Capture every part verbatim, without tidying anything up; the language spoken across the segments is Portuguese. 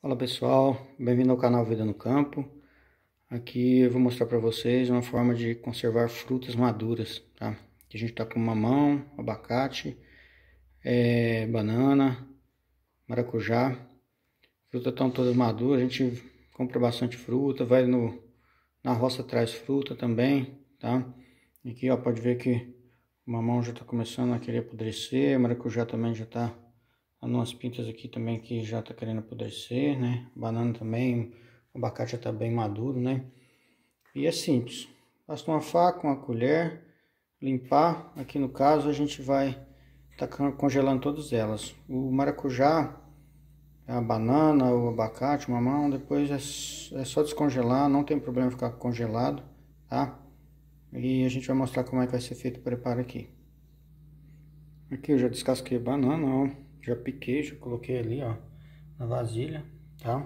Fala pessoal, bem-vindo ao canal Vida no Campo. Aqui eu vou mostrar para vocês uma forma de conservar frutas maduras, tá? Aqui a gente tá com mamão, abacate, é, banana, maracujá. Frutas estão todas maduras, a gente compra bastante fruta, vai no, na roça traz fruta também, tá? Aqui ó, pode ver que o mamão já tá começando a querer apodrecer, o maracujá também já tá umas pintas aqui também que já tá querendo apodrecer, né? Banana também, o abacate já tá bem maduro, né? E é simples, basta uma faca, uma colher, limpar. Aqui no caso a gente vai tá congelando todas elas. O maracujá, a banana, o abacate, o mamão, depois é, é só descongelar, não tem problema ficar congelado, tá? E a gente vai mostrar como é que vai ser feito o preparo aqui. Aqui eu já descasquei a banana, ó. Já piquei, já coloquei ali, ó, na vasilha, tá?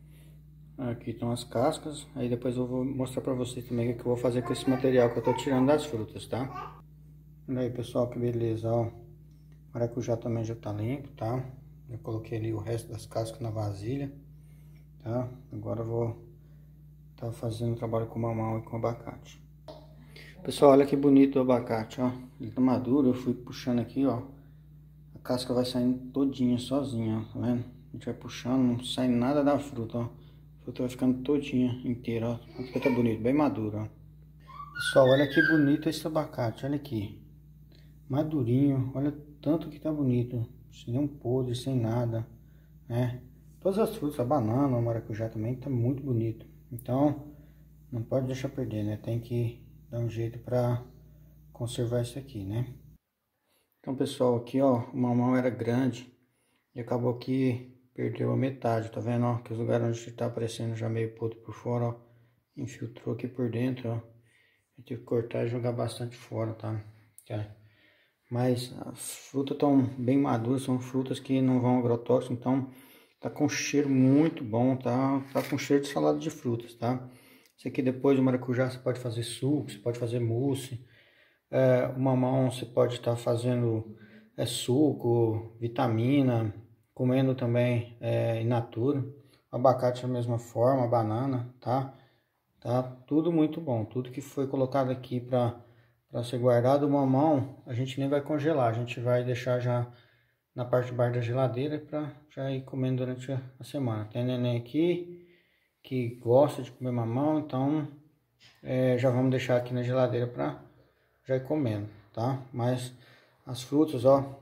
Aqui estão as cascas. Aí depois eu vou mostrar pra vocês também o que eu vou fazer com esse material que eu tô tirando das frutas, tá? Olha aí, pessoal, que beleza, ó. O maracujá também já tá limpo, tá? Eu coloquei ali o resto das cascas na vasilha, tá? Agora eu vou tá fazendo o trabalho com mamão e com abacate. Pessoal, olha que bonito o abacate, ó. Ele tá maduro, eu fui puxando aqui, ó. A casca vai saindo todinha, sozinha, ó, tá vendo? A gente vai puxando, não sai nada da fruta, ó. A fruta vai ficando todinha, inteira, ó. Olha que tá bonito, bem maduro, ó. Pessoal, olha que bonito esse abacate, olha aqui. Madurinho, olha tanto que tá bonito. Sem nenhum podre, sem nada, né? Todas as frutas, a banana, o maracujá também tá muito bonito. Então, não pode deixar perder, né? Tem que dar um jeito pra conservar isso aqui, né? Então, pessoal, aqui, ó, o mamão era grande e acabou que perdeu a metade, tá vendo, ó? Que os lugares onde tá aparecendo já meio podre por fora, ó, infiltrou aqui por dentro, ó. Eu tive que cortar e jogar bastante fora, tá? tá? Mas as frutas estão bem maduras, são frutas que não vão agrotóxico, então tá com cheiro muito bom, tá? Tá com cheiro de salada de frutas, tá? Isso aqui depois do maracujá você pode fazer suco, você pode fazer mousse. É, o mamão você pode estar tá fazendo é, suco, vitamina, comendo também é, in natura. O abacate da mesma forma, a banana, tá? Tá tudo muito bom. Tudo que foi colocado aqui para para ser guardado, o mamão a gente nem vai congelar, a gente vai deixar já na parte de baixo da geladeira para já ir comendo durante a semana. Tem neném aqui que gosta de comer mamão, então é, já vamos deixar aqui na geladeira para já ir comendo, tá? Mas as frutas, ó,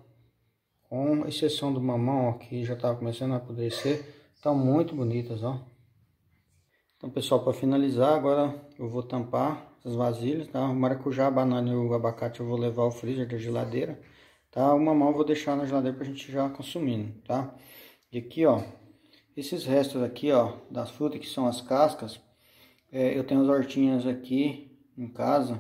com exceção do mamão, ó, que já tá começando a apodrecer, estão muito bonitas, ó. Então, pessoal, para finalizar, agora eu vou tampar as vasilhas, tá? O maracujá, a banana e o abacate eu vou levar ao freezer da geladeira, tá? O mamão eu vou deixar na geladeira pra gente já consumindo, tá? E aqui, ó, esses restos aqui, ó, das frutas que são as cascas, é, eu tenho as hortinhas aqui em casa,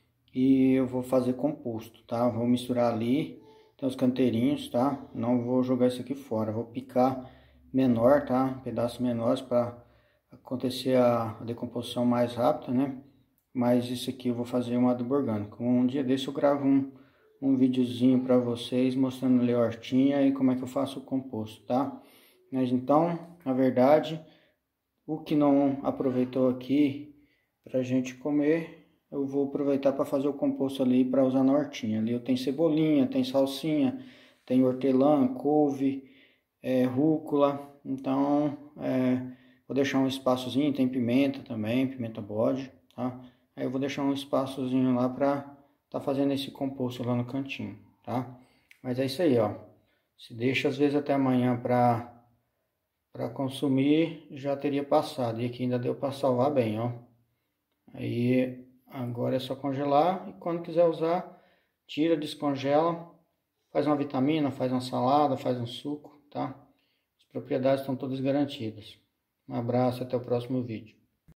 e eu vou fazer composto, tá? Vou misturar ali, tem os canteirinhos, tá? Não vou jogar isso aqui fora, vou picar menor, tá? Pedaços menores para acontecer a, a decomposição mais rápida, né? Mas isso aqui eu vou fazer um adubo orgânico. Um dia desse eu gravo um, um videozinho para vocês mostrando ali a hortinha e como é que eu faço o composto, tá? Mas então, na verdade, o que não aproveitou aqui pra gente comer, eu vou aproveitar para fazer o composto ali para usar na hortinha. Ali eu tenho cebolinha, tem salsinha, tem hortelã, couve, é, rúcula. Então, é, vou deixar um espaçozinho, tem pimenta também, pimenta bode, tá? Aí eu vou deixar um espaçozinho lá para tá fazendo esse composto lá no cantinho, tá? Mas é isso aí, ó. Se deixa às vezes até amanhã para para consumir, já teria passado. E aqui ainda deu para salvar bem, ó. Aí agora é só congelar e quando quiser usar, tira, descongela, faz uma vitamina, faz uma salada, faz um suco, tá? As propriedades estão todas garantidas. Um abraço, até o próximo vídeo.